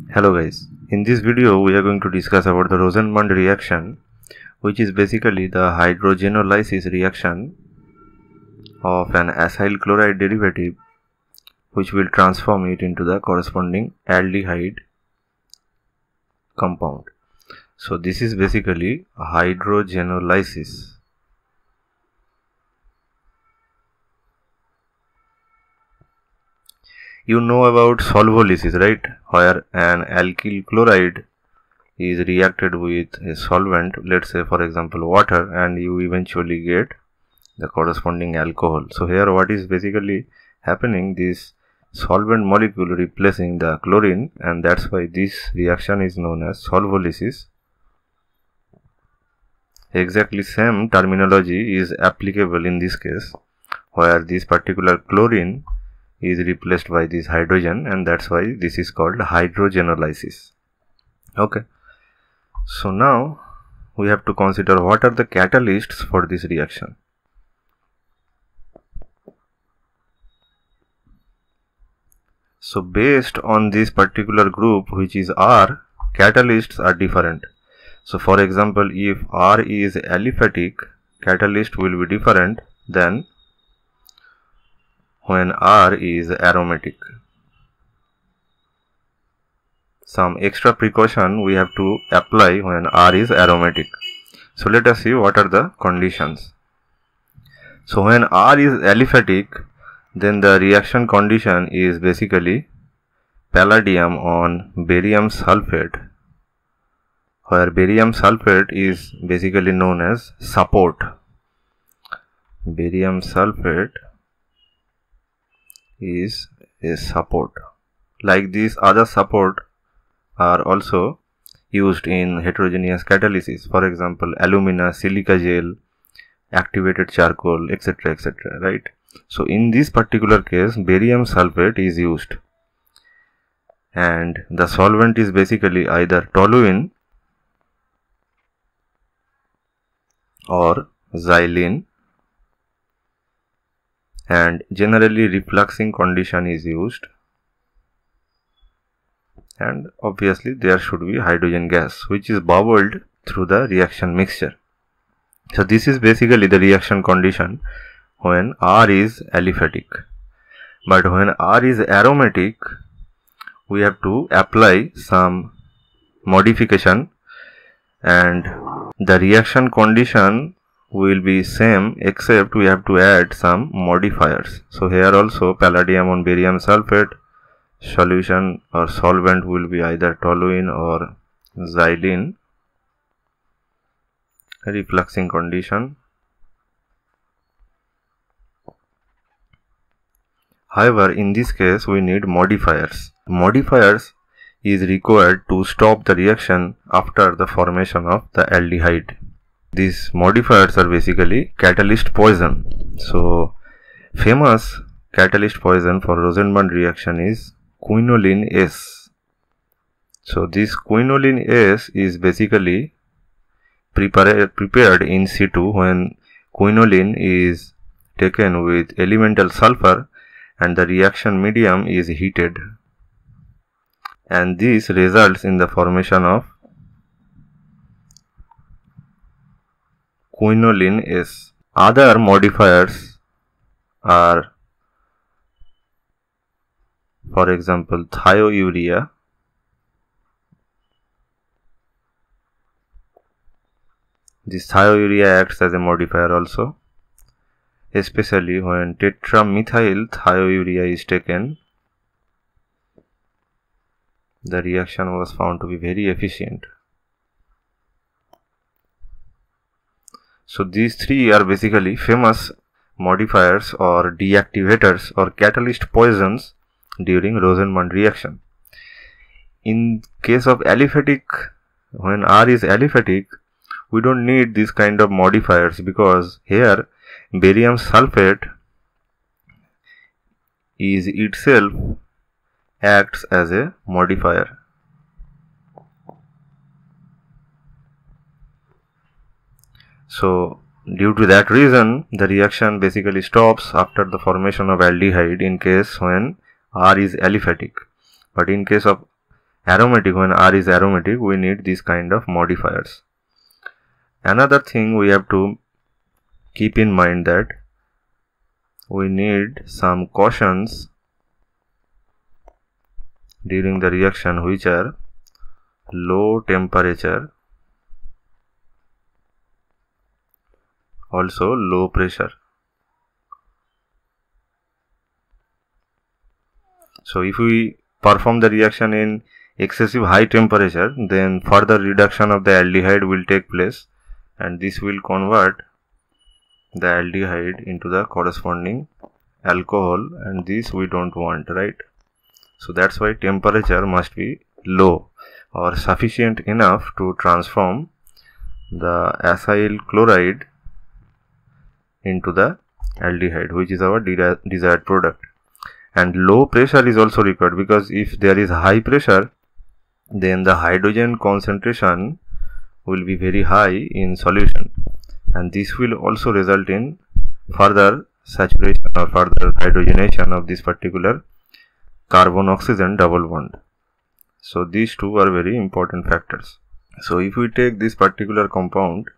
Hello guys, in this video we are going to discuss about the Rosenmund reaction, which is basically the hydrogenolysis reaction of an acyl chloride derivative which will transform it into the corresponding aldehyde compound. So this is basically hydrogenolysis. You know about solvolysis, right? Where an alkyl chloride is reacted with a solvent, let's say for example water, and you eventually get the corresponding alcohol. So here what is basically happening, this solvent molecule replacing the chlorine, and that's why this reaction is known as solvolysis. Exactly same terminology is applicable in this case, where this particular chlorine is replaced by this hydrogen, and that's why this is called hydrogenolysis. Okay, so now we have to consider what are the catalysts for this reaction. So based on this particular group, which is R, catalysts are different. So for example, if R is aliphatic, catalyst will be different than when R is aromatic. Some extra precaution we have to apply when R is aromatic. So let us see what are the conditions. So when R is aliphatic, then the reaction condition is basically palladium on barium sulfate, where barium sulfate is basically known as support. Barium sulfate is a support. Like these other support are also used in heterogeneous catalysis, for example alumina, silica gel, activated charcoal, etc., etc., right? So in this particular case barium sulfate is used, and the solvent is basically either toluene or xylene, and generally refluxing condition is used, and obviously there should be hydrogen gas which is bubbled through the reaction mixture. So this is basically the reaction condition when R is aliphatic. But when R is aromatic, we have to apply some modification, and the reaction condition will be same except we have to add some modifiers. So here also palladium on barium sulfate, solution or solvent will be either toluene or xylene, refluxing condition. However, in this case we need modifiers. Modifiers is required to stop the reaction after the formation of the aldehyde. These modifiers are basically catalyst poison. So famous catalyst poison for Rosenmund reaction is quinoline S. So this quinoline S is basically prepared in situ when quinoline is taken with elemental sulfur and the reaction medium is heated, and this results in the formation of quinoline S. Other modifiers are, for example, thiourea, this thiourea acts as a modifier also, especially when tetramethyl thiourea is taken. The reaction was found to be very efficient. So these three are basically famous modifiers or deactivators or catalyst poisons during Rosenmund reaction. In case of aliphatic, when R is aliphatic, we don't need this kind of modifiers, because here barium sulfate is itself acts as a modifier. So due to that reason the reaction basically stops after the formation of aldehyde in case when R is aliphatic. But in case of aromatic, when R is aromatic, we need this kind of modifiers. Another thing we have to keep in mind that we need some cautions during the reaction, which are low temperature, also low pressure. So if we perform the reaction in excessive high temperature, then further reduction of the aldehyde will take place, and this will convert the aldehyde into the corresponding alcohol, and this we don't want, right? So that's why temperature must be low or sufficient enough to transform the acyl chloride into the aldehyde, which is our desired product. And low pressure is also required, because if there is high pressure, then the hydrogen concentration will be very high in solution, and this will also result in further saturation or further hydrogenation of this particular carbon oxygen double bond. So these two are very important factors. So if we take this particular compound,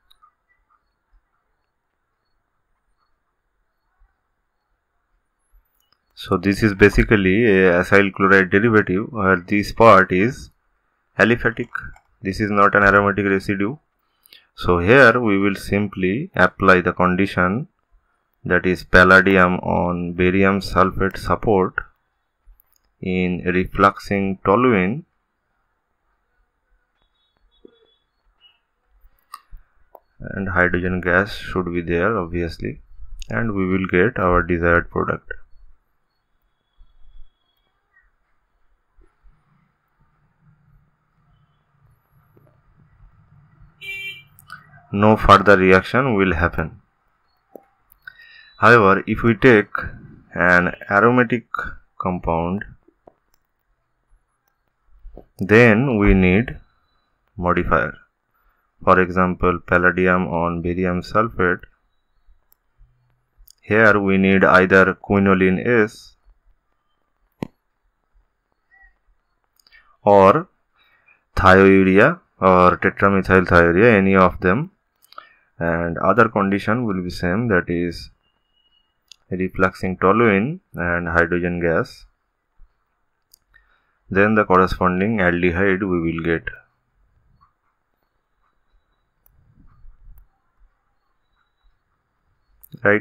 so this is basically a acyl chloride derivative, where this part is aliphatic. This is not an aromatic residue. So here we will simply apply the condition, that is palladium on barium sulfate support in refluxing toluene, and hydrogen gas should be there obviously, and we will get our desired product. No further reaction will happen. However, if we take an aromatic compound, then we need modifier. For example, palladium on barium sulfate. Here we need either quinoline S or thiourea or tetramethylthiourea, any of them, and other condition will be same, that is refluxing toluene and hydrogen gas. Then the corresponding aldehyde we will get. Right?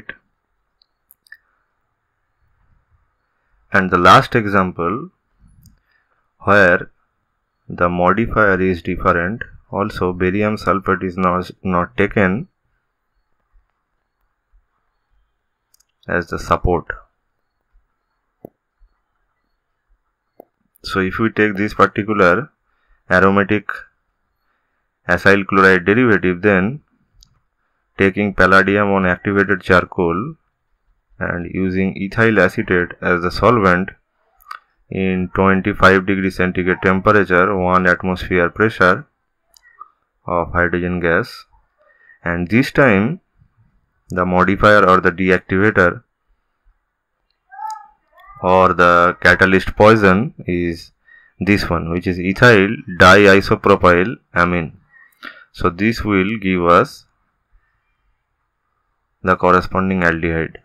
And the last example, where the modifier is different, also barium sulfate is not taken as the support. So if we take this particular aromatic acyl chloride derivative, then taking palladium on activated charcoal and using ethyl acetate as the solvent in 25 degrees centigrade temperature, 1 atmosphere pressure of hydrogen gas, and this time the modifier or the deactivator or the catalyst poison is this one, which is ethyl diisopropyl amine. So this will give us the corresponding aldehyde.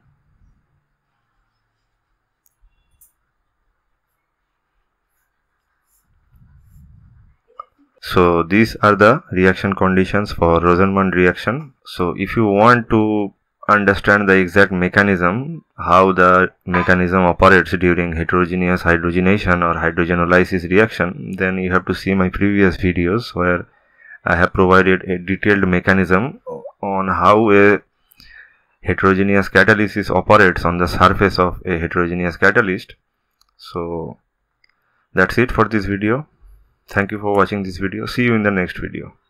So these are the reaction conditions for Rosenmund reaction. So if you want to understand the exact mechanism, how the mechanism operates during heterogeneous hydrogenation or hydrogenolysis reaction, then you have to see my previous videos where I have provided a detailed mechanism on how a heterogeneous catalysis operates on the surface of a heterogeneous catalyst. So that's it for this video. Thank you for watching this video. See you in the next video.